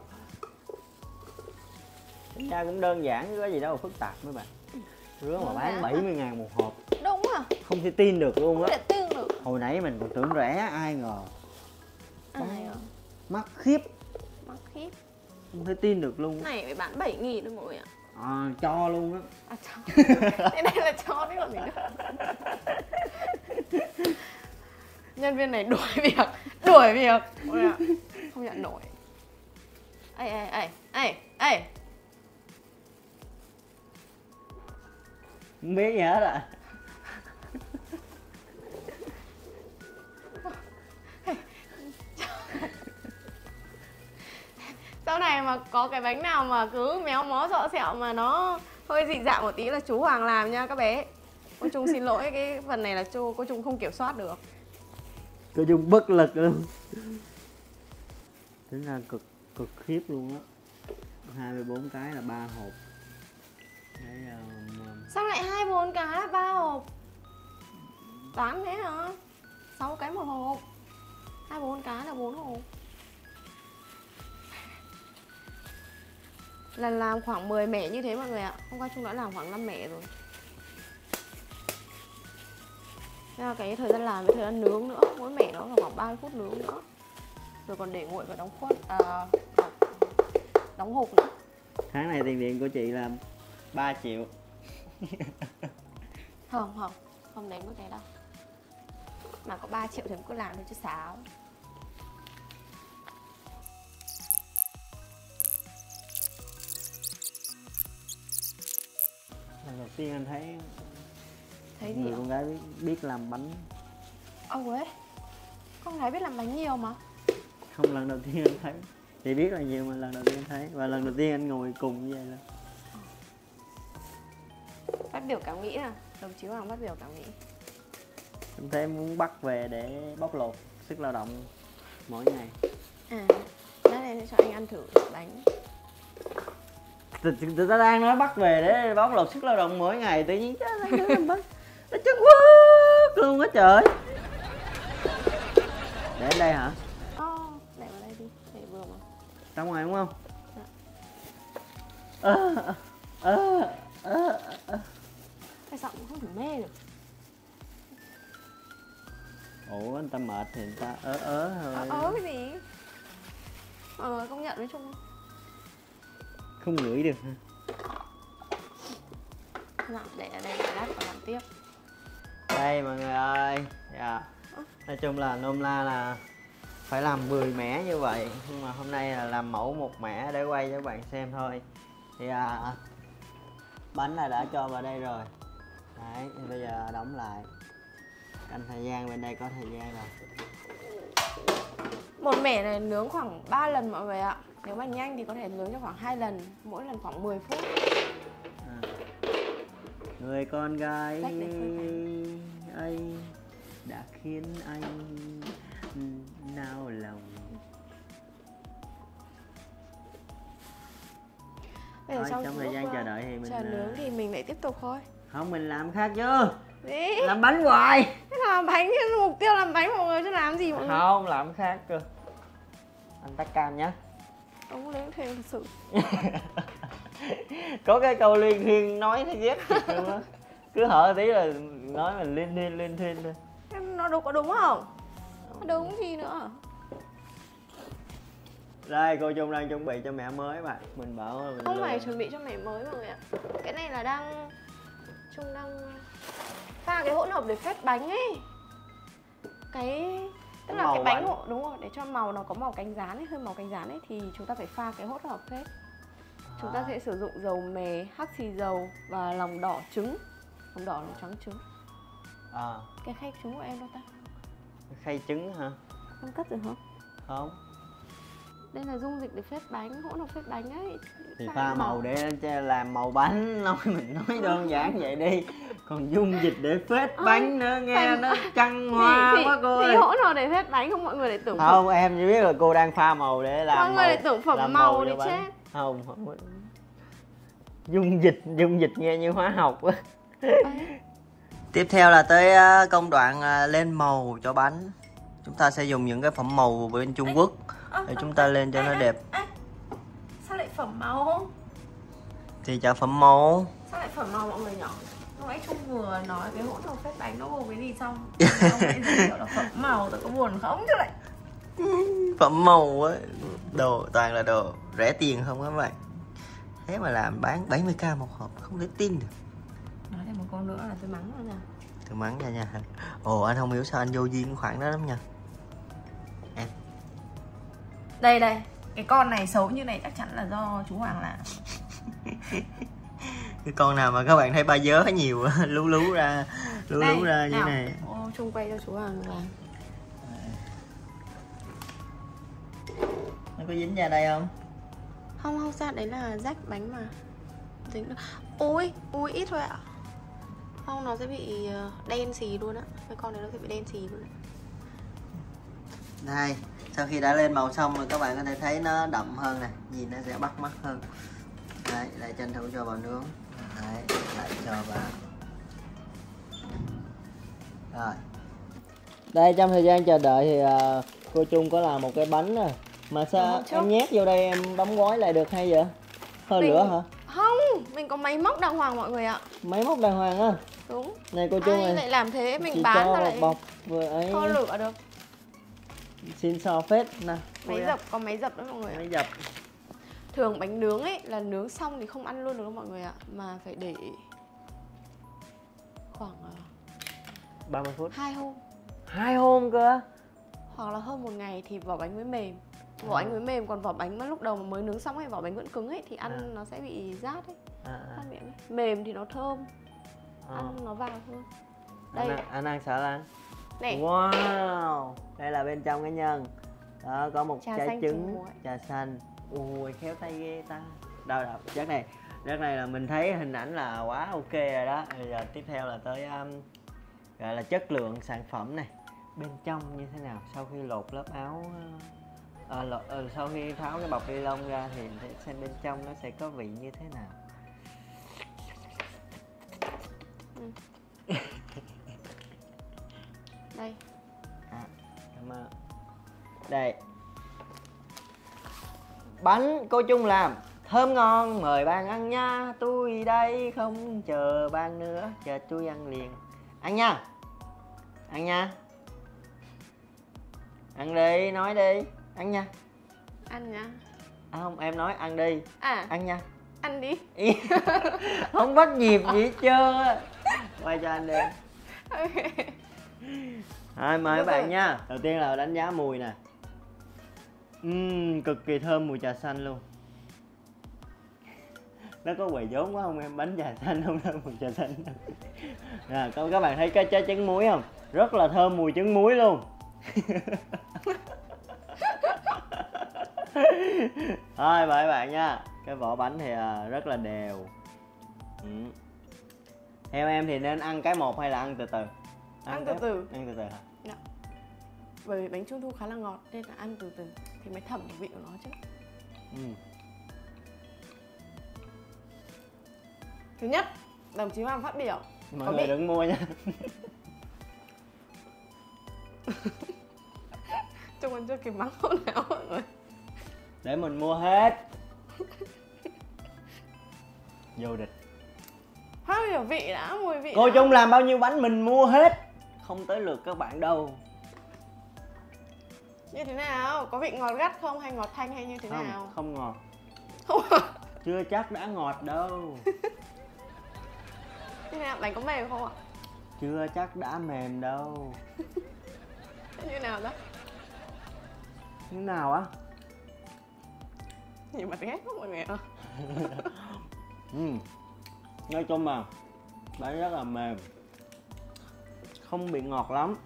Tính ra cũng đơn giản chứ có gì đâu mà phức tạp mấy bạn. Rứa mà bán bảy mươi ngàn một hộp. Đúng à? Không thể tin được luôn Không á. thể tin được. Hồi nãy mình còn tưởng rẻ ai ngờ. Ai à? Mắc khiếp. Mắc khiếp. Không thể tin được luôn. Này phải bán bảy nghìn thôi mọi người ạ. À, cho luôn á. À cho. Cái này là cho đấy còn gì nữa. Nhân viên này đuổi việc, đuổi việc. Mọi người ạ. Không nhận nổi. Ê ê ê ê ê. Không biết gì hết ạ. Sau này mà có cái bánh nào mà cứ méo mó sọ sẹo mà nó hơi dị dạng một tí là chú Hoàng làm nha các bé. Cô Trung xin lỗi, cái phần này là cô, cô Trung không kiểm soát được. Cô Trung bất lực luôn. Tính ra cực cực khiếp luôn á. hai mươi bốn cái là ba hộp. Đấy, um... Sao lại hai mươi bốn cái là ba hộp? Toán thế hả? sáu cái một hộp. hai mươi bốn cái là bốn hộp. Lần làm khoảng mười mẻ như thế mọi người ạ. Hôm qua Trung đã làm khoảng năm mẻ rồi. Nên là cái thời gian làm với thời gian nướng nữa. Mỗi mẻ nó là khoảng ba mươi phút nướng nữa. Rồi còn để nguội và đóng khuất à, đóng hộp nữa. Tháng này tiền điện của chị là ba triệu. Không, không, không đến mức thế đâu. Mà có ba triệu thì cứ làm thôi chứ xáo. Lần đầu tiên anh thấy Thấy gì người ạ? con gái biết, biết làm bánh. Ồ ấy, con gái biết làm bánh nhiều mà. Không, lần đầu tiên anh thấy. Chị biết là nhiều mà lần đầu tiên anh thấy. Và lần đầu tiên anh ngồi cùng như vậy là Phát biểu cảm nghĩ nè, đồng chí Hoàng phát biểu cảm nghĩ. anh thấy em muốn bắt về để bóc lột sức lao động mỗi ngày. À, lát em sẽ cho anh ăn thử bánh. Tụi ta đang nói bắt về để bóc lột sức lao động mỗi ngày, tự nhiên chứ nó làm bánh nó chân quốc luôn á trời. Để ở đây hả? Ồ, oh, để vào đây đi, để vừa mà. Trong ngoài đúng không? Dạ. Ơ ơ ơ ơ Cái giọng cũng không thể mê được. Ủa anh ta mệt thì người ta ớ ớ thôi. Ớ ớ cái gì? Mọi người công nhận với Trung không? Không ngửi được hả? Dạ, để ở đây lát còn làm tiếp. Đây mọi người ơi. Dạ. Nói chung là nôm la là phải làm mười mẻ như vậy. Nhưng mà hôm nay là làm mẫu một mẻ để quay cho các bạn xem thôi. Thì à, bánh là đã cho vào đây rồi. Đấy, thì bây giờ đóng lại. Canh thời gian bên đây có thời gian rồi. Một mẻ này nướng khoảng ba lần mọi người ạ. Nếu mà nhanh thì có thể nướng cho khoảng hai lần, mỗi lần khoảng mười phút. À. Người con gái Cách để ấy đã khiến anh nao lòng. Bây giờ Thôi, trong, trong thời gian chờ đợi thì mình chờ nướng thì mình lại tiếp tục thôi. Không, mình làm khác chứ. Gì? Làm bánh hoài. Thế làm bánh, mục tiêu làm bánh mọi người chứ làm gì mọi người? Không, làm khác cơ. Anh tắt cam nhé. Ông đến thêm thật sự. Có cái câu liên thuyên nói thấy ghét luôn á. Cứ hở tí là nói mình liên thuyên liên thuyên thôi. Nó đúng có đúng không? Nó đúng gì nữa? Đây cô Trung đang chuẩn bị cho mẹ mới bạn. Mình bảo là mình Không lừa. phải chuẩn bị cho mẹ mới mọi người ạ. Cái này là đang Trung đang pha cái hỗn hợp để phết bánh ấy. Cái tức là Màu cái bánh bánh. hộ đúng rồi, để cho màu nó có màu cánh gián ấy, hơi màu cánh gián ấy thì chúng ta phải pha cái hỗn hợp phết. Chúng ta À. sẽ sử dụng dầu mè, hắc xì dầu và lòng đỏ trứng. Lòng đỏ lòng trắng trứng. À, Cái khay trứng của em đâu ta? khay trứng hả? Em cất rồi hả? Không. Đây là dung dịch để phết bánh, hỗn hợp phết bánh ấy. Thì Pha pha cái màu để cho làm màu bánh. Nói mình nói đơn giản vậy đi. Còn dung dịch để phết bánh nữa nghe phải- nó trăng hoa thì, quá cô thì ơi. hỗn hợp để phết bánh không mọi người lại tưởng Không, em chỉ biết là cô đang pha màu để làm mọi người màu, lại tưởng phẩm làm màu cho để bánh. chết. Không, không có. Dung dịch, dung dịch nghe như hóa học á. Tiếp theo là tới công đoạn lên màu cho bánh. Chúng ta sẽ dùng những cái phẩm màu bên Trung Quốc để chúng ta lên cho nó đẹp. Sao lại phẩm màu? Thì chọn phẩm màu. Sao lại phẩm màu mọi người nhỏ? Lúc nãy Trung vừa nói cái hỗn hợp phết bánh nó gồm cái gì xong ông ấy giới thiệu là phẩm màu, tôi có buồn không chứ lại. Phẩm màu á, đồ toàn là đồ rẻ tiền không các bạn. Thế mà làm bán bảy mươi k một hộp, không thể tin được. Nói thêm một câu nữa là tôi mắng nữa nha. Tôi mắng ra nha. Ồ, anh không hiểu sao anh vô duyên khoản đó lắm nha. Em. Đây đây, cái con này xấu như này chắc chắn là do chú Hoàng làm. Cái con nào mà các bạn thấy ba dớ nhiều lú lú ra, lú Đây, lú ra như nào. này. Ô, Trung quay cho chú Hoàng làm. Nó có dính ra đây không? Không, không sao, đấy là rách bánh mà. Dính được. Ui, ui ít thôi ạ. Không, nó sẽ bị đen xì luôn á. Cái con này nó sẽ bị đen xì luôn á. Đây, sau khi đã lên màu xong rồi các bạn có thể thấy nó đậm hơn nè, nhìn nó sẽ bắt mắt hơn. Đấy, lại tranh thủ cho vào nướng. Đấy, lại cho vào. Rồi. Đây, trong thời gian chờ đợi thì uh, cô Trung có làm một cái bánh nè. Mà sao em nhét vô đây em đóng gói lại được hay vậy? Hơi Mình... lửa hả? Không, mình có máy móc đàng hoàng mọi người ạ. Máy móc đàng hoàng á? Đúng. Này cô Trung Ai này. lại làm thế, mình chị bán cho ra lại bọc vừa ấy. kho lửa được. Xin so phết nè. Máy dập, có máy dập đấy mọi người ạ. Máy dập. Thường bánh nướng ấy là nướng xong thì không ăn luôn được mọi người ạ. Mà phải để khoảng ba mươi phút. hai hôm. Hai hôm cơ? Hoặc là hơn một ngày thì vỏ bánh mới mềm. Vỏ bánh mới mềm, còn vỏ bánh mà lúc đầu mà mới nướng xong hay vỏ bánh vẫn cứng ấy thì ăn à. nó sẽ bị rát ấy. À, à. Ăn miệng ấy. Mềm thì nó thơm. À. Ăn nó vào hơn. Đây. Anh, anh ăn sợ lan. Này. Wow. Đây là bên trong cái nhân. Đó, có một trà trái trứng, trà xanh. Ui, khéo tay ghê ta. Đâu đâu, chắc này. Rất này là mình thấy hình ảnh là quá ok rồi đó. Bây giờ tiếp theo là tới um, gọi là chất lượng sản phẩm này. Bên trong như thế nào sau khi lột lớp áo à, lột, à, sau khi tháo cái bọc ni lông ra thì để xem bên trong nó sẽ có vị như thế nào. Ừ. Đây. À, cảm ơn. Đây. Bánh cô Trung làm thơm ngon, mời bạn ăn nha. Tôi đây không chờ bạn nữa, chờ tôi ăn liền. Ăn nha. Ăn nha. Ăn đi, nói đi. Ăn nha. Ăn nha. À không, em nói ăn đi. À. Ăn nha. Ăn đi. Không bắt nhịp gì hết trơn. Quay cho anh đi. Okay. Rồi, mời các bạn nha. Đầu tiên là đánh giá mùi nè. Uhm, cực kỳ thơm mùi trà xanh luôn. Nó có quầy vốn quá không em? Bánh trà xanh không thơm mùi trà xanh. Nè, các bạn thấy cái trái trứng muối không? Rất là thơm mùi trứng muối luôn. Thôi mời các bạn nha. Cái vỏ bánh thì rất là đều. Ừ. Theo em thì nên ăn cái một hay là ăn từ từ? Ăn, ăn từ từ. Ăn từ từ hả? Dạ. Bởi vì bánh trung thu khá là ngọt nên là ăn từ từ thì mới thẩm được vị của nó chứ. Ừ. Thứ nhất, đồng chí Hoàng phát biểu. Mọi người bị... đừng mua nha. Trung còn chưa kịp mắng hôn nào mọi người. Để mình mua hết. Vô địch. Phát biểu vị đã, mùi vị cô đã. Trung làm bao nhiêu bánh mình mua hết. Không tới lượt các bạn đâu. Như thế nào? Có vị ngọt gắt không hay ngọt thanh hay như thế không, nào? Không ngọt. Không. Chưa chắc đã ngọt đâu. Như thế nào? Bánh có mềm không ạ? Chưa chắc đã mềm đâu. Như nào đó? Như nào á? Nhìn mặt ghét không mọi người ạ? Ừ. Nói chung mà bánh rất là mềm, không bị ngọt lắm,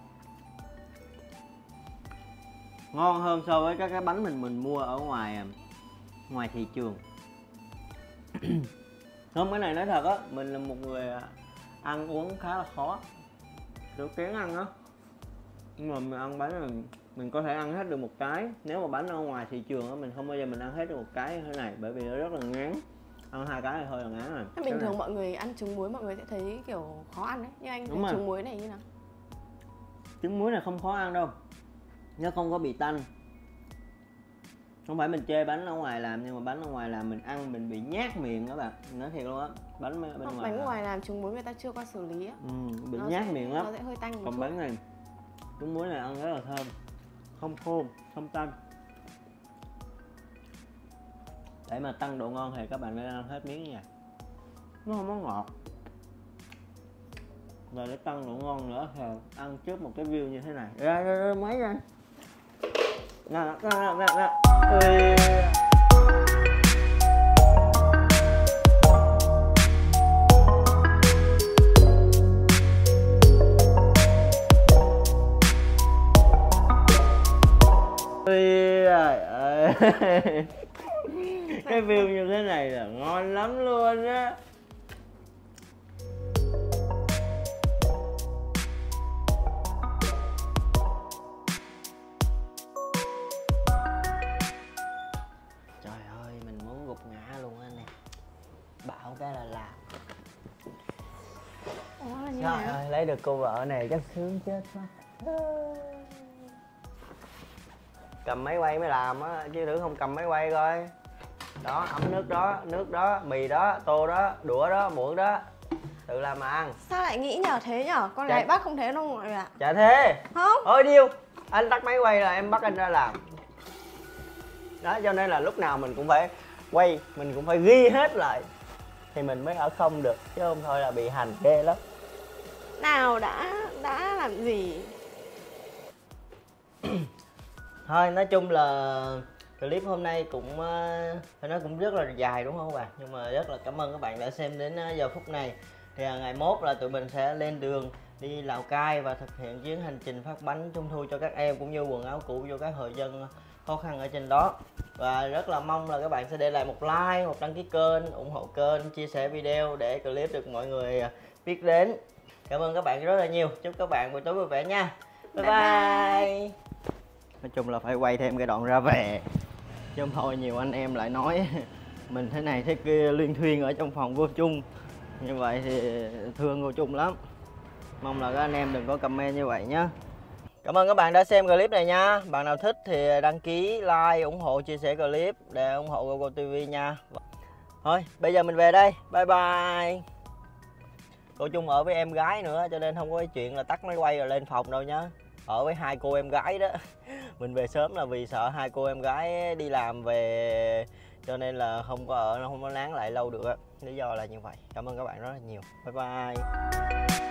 ngon hơn so với các cái bánh mình mình mua ở ngoài ngoài thị trường. Không, cái này nói thật á, mình là một người ăn uống khá là khó, kiểu kén ăn á, nhưng mà mình ăn bánh mình mình có thể ăn hết được một cái. Nếu mà bánh ở ngoài thị trường á, mình không bao giờ mình ăn hết được một cái như thế này, bởi vì nó rất là ngán. Ăn hai cái thì hơi là ngán rồi. Bình thường này. Mọi người ăn trứng muối mọi người sẽ thấy kiểu khó ăn đấy, nhưng anh thấy trứng muối này như nào? Trứng muối này không khó ăn đâu, nó không có bị tanh. Không phải mình chê bánh ở ngoài làm, nhưng mà bánh ở ngoài làm mình ăn mình bị nhát miệng các bạn, nói thiệt luôn á. Bánh bên Hoặc ngoài bánh ngoài làm trứng muối người ta chưa qua xử lý á. Ừ, bị nó nhát sẽ, miệng lắm. Nó sẽ hơi tanh một Còn chút. bánh này trứng muối này ăn rất là thơm. không khô, không tanh. Để mà tăng độ ngon thì các bạn nên ăn hết miếng nha. Nó không có ngọt. Rồi để tăng độ ngon nữa thì ăn trước một cái view như thế này. Ra ra ra máy ra. Nè nè nè nè. Ui. Ui trời ơi. Cái view như thế này là ngon lắm luôn á. Trời ơi, mình muốn gục ngã luôn á nè. Bảo cái là làm. Ủa là như Trời nào? ơi, lấy được cô vợ này chắc sướng chết mất. Cầm máy quay mới làm á, chứ thử không cầm máy quay coi. Đó, ấm nước đó, nước đó, mì đó, tô đó, đũa đó, muỗng đó. Tự làm mà ăn. Sao lại nghĩ nhờ thế nhở? Con Chạy. gái bác không thế đâu mọi người ạ. Chả thế. Không? Ôi điêu, anh tắt máy quay là em bắt anh ra làm. Đó, cho nên là lúc nào mình cũng phải quay, mình cũng phải ghi hết lại thì mình mới ở không được, chứ không thôi là bị hành ghê lắm. Nào đã đã làm gì? Thôi nói chung là clip hôm nay cũng phải nói cũng rất là dài đúng không các bạn, nhưng mà rất là cảm ơn các bạn đã xem đến giờ phút này. Thì ngày mốt là tụi mình sẽ lên đường đi Lào Cai và thực hiện chuyến hành trình phát bánh trung thu cho các em cũng như quần áo cũ cho các hộ dân khó khăn ở trên đó. Và rất là mong là các bạn sẽ để lại một like, một đăng ký kênh, ủng hộ kênh, chia sẻ video để clip được mọi người biết đến. Cảm ơn các bạn rất là nhiều. Chúc các bạn buổi tối vui vẻ nha. Bye bye, bye. bye. Nói chung là phải quay thêm cái đoạn ra về, chứ không thôi nhiều anh em lại nói mình thế này thế kia luyên thuyên ở trong phòng vô chung. Như vậy thì thương vô chung lắm. Mong là các anh em đừng có comment như vậy nhé. Cảm ơn các bạn đã xem clip này nha. Bạn nào thích thì đăng ký, like, ủng hộ, chia sẻ clip để ủng hộ GoGo ti vi nha. Thôi bây giờ mình về đây. Bye bye. Cô chung ở với em gái nữa cho nên không có cái chuyện là tắt máy quay rồi lên phòng đâu nhá. Ở với hai cô em gái đó. Mình về sớm là vì sợ hai cô em gái đi làm về, cho nên là không có ở, không có nán lại lâu được. Lý do là như vậy. Cảm ơn các bạn rất là nhiều. Bye bye.